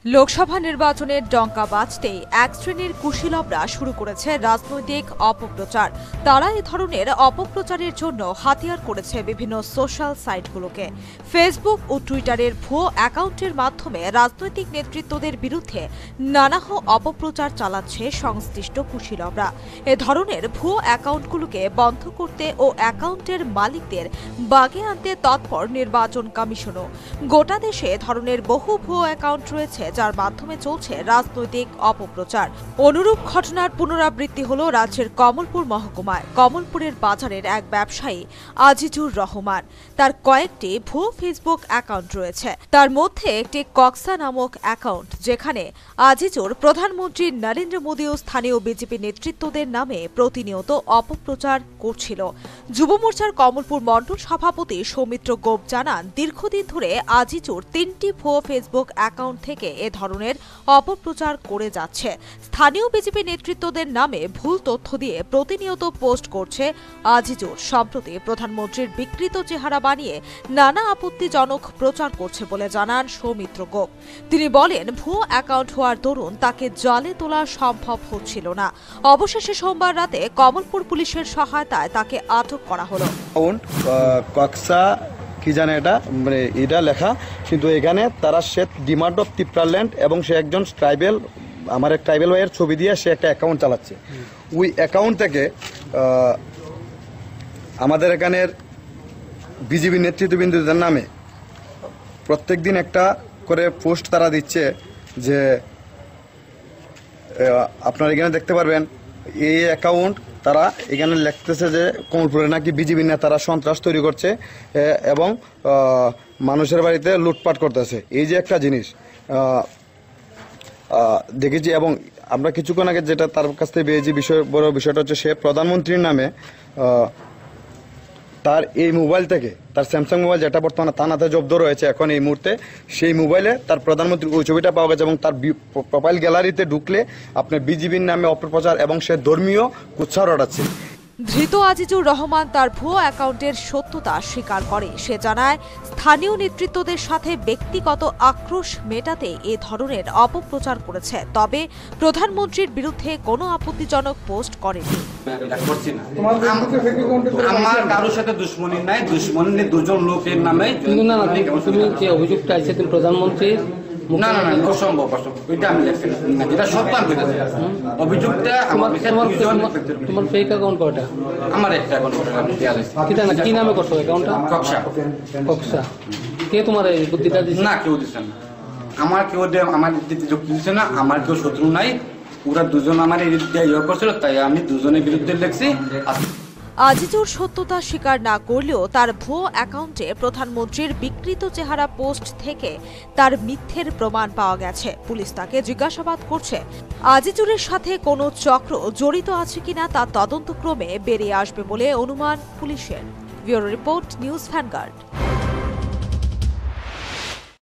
লোকসভা নির্বাচনের ডঙ্কা বাজতেই এক শ্রেণীর কুশীলবরা শুরু করেছে রাজনৈতিক অপপ্রচার। তারা এ ধরনের অপপ্রচারের জন্য হাতিয়ার করেছে বিভিন্ন সোশ্যাল সাইটগুলোকে। ফেসবুক ও টুইটারের ভুয়ো অ্যাকাউন্টের মাধ্যমে রাজনৈতিক নেতৃত্বদের বিরুদ্ধে নানাহ অপপ্রচার চালাচ্ছে সংশ্লিষ্ট কুশীলবরা। এ ধরনের ভুয়ো অ্যাকাউন্টগুলোকে বন্ধ করতে ও অ্যাকাউন্টের মালিকদের বাগে আনতে তৎপর নির্বাচন কমিশনও। গোটা দেশে এ ধরনের বহু ভুয়ো অ্যাকাউন্ট রয়েছে যার মাধ্যমে চলছে রাজনৈতিক অপপ্রচার। অনুরূপ ঘটনার পুনরাবৃত্তি হল রাজ্যের কমলপুর মহকুমায়। কমলপুরের বাজারের এক ব্যবসায়ী আজিজুর রহমান, তার কয়েকটি ভুয়ো ফেসবুক অ্যাকাউন্ট রয়েছে। তার মধ্যে একটি কক্সা নামক অ্যাকাউন্ট, যেখানে আজিজুর প্রধানমন্ত্রী নরেন্দ্র মোদী ও স্থানীয় বিজেপি নেতৃত্বদের নামে প্রতিনিয়ত অপপ্রচার করছিল। যুব মোর্চার কমলপুর মণ্ডল সভাপতি সৌমিত্র গোপ জানান, দীর্ঘদিন ধরে আজিজুর 3টি ভুয়ো ফেসবুক অ্যাকাউন্ট থেকে এ ধরনের অপপ্রচার করে যাচ্ছে। স্থানীয় বিজেপি নেতৃত্বদের নামে ভুল তথ্য দিয়ে প্রতিনিয়ত পোস্ট করছে আজিজুর। সম্প্রতি প্রধানমন্ত্রীর বিকৃত চেহারা বানিয়ে নানা আপত্তিজনক প্রচার করছে বলে জানান সৌমিত্র গোপ। তিনি বলেন, ভুয়ো অ্যাকাউন্ট হওয়ার দরুন তাকে জালে তোলা সম্ভব হচ্ছিল না। অবশেষে সোমবার রাতে কমলপুর পুলিশের সহায়তায় তাকে আটক করা হলো। কি জানে এটা মানে এটা লেখা, কিন্তু এখানে তারা সে ডিমান্ড অফ তিপ্রাল্যান্ড এবং সে একজন ট্রাইবেল, আমার এক ট্রাইবেল ভাইয়ের ছবি দিয়ে সে একটা অ্যাকাউন্ট চালাচ্ছে। ওই অ্যাকাউন্ট থেকে আমাদের এখানের বিজেপি নেতৃত্ববৃন্দদের নামে প্রত্যেক দিন একটা করে পোস্ট তারা দিচ্ছে যে আপনারা এখানে দেখতে পারবেন এই অ্যাকাউন্ট তারা এখানে লিখতেছে যে কমলপুরে নাকি বিজেপি নেতারা সন্ত্রাস তৈরি করছে এবং মানুষের বাড়িতে লুটপাট করতেছে। এই যে একটা জিনিস দেখেছি, এবং আমরা কিছুক্ষণ আগে যেটা তার কাছ থেকে পেয়েছি বড় বিষয়টা হচ্ছে সে প্রধানমন্ত্রীর নামে তার এই মোবাইল থেকে, তার স্যামসাং মোবাইল যেটা বর্তমানে থানাতে জব্দ রয়েছে এখন এই মুহূর্তে, সেই মোবাইলে তার প্রধানমন্ত্রীর ওই ছবিটা পাওয়া গেছে এবং তার প্রোফাইল গ্যালারিতে ঢুকলে আপনার বিজেপির নামে অপপ্রচার এবং সে ধর্মীয় কুৎসা রটাচ্ছে। ধৃত আজিজুর রহমান তার ভুয়ো অ্যাকাউন্টের সত্যতা স্বীকার করে। সে জানায়, স্থানীয় নেতৃত্বদের সাথে ব্যক্তিগত আক্রোশ মেটাতে এ ধরনের অপপ্রচার করেছে, তবে প্রধানমন্ত্রীর বিরুদ্ধে কোনো আপত্তিজনক পোস্ট করেনি। আমার কারোর সাথে দুশ্মনী নাই, দুশ্মনী দুজন লোকের নামে। তুমি যে অভিযোগটা আছে তুমি প্রধানমন্ত্রীর না না না, অসম্ভব ওইটা আমি লিখছি না, যেটা সত্য আমি বলেছি। অভিযোগটা তোমার ফেক অ্যাকাউন্ট কয়টা? আমার একটা অ্যাকাউন্ট আমি দেয়া দিছি। কি নামে করছো অ্যাকাউন্টটা? কক্সা। কে তোমার এই বুদ্ধিটা দিছে? না, কেউ দিছে না। আমার কেউ আমার যুক্তি দিছে না, আমার কেউ শত্রু নাই। ওরা দুজন আমার এই ইয়ে করছিল, তাই আমি দুজনের বিরুদ্ধে লিখছি। আজিজুর সত্যতা স্বীকার না করলেও তার ভুয়ো অ্যাকাউন্টে প্রধানমন্ত্রীর বিকৃত চেহারা পোস্ট থেকে তার মিথ্যের প্রমাণ পাওয়া গেছে। পুলিশ তাকে জিজ্ঞাসাবাদ করছে। আজিজুরের সাথে কোনো চক্র জড়িত আছে কিনা তা তদন্তক্রমে বেরিয়ে আসবে বলে অনুমান পুলিশের। Bureau report, News vanguard.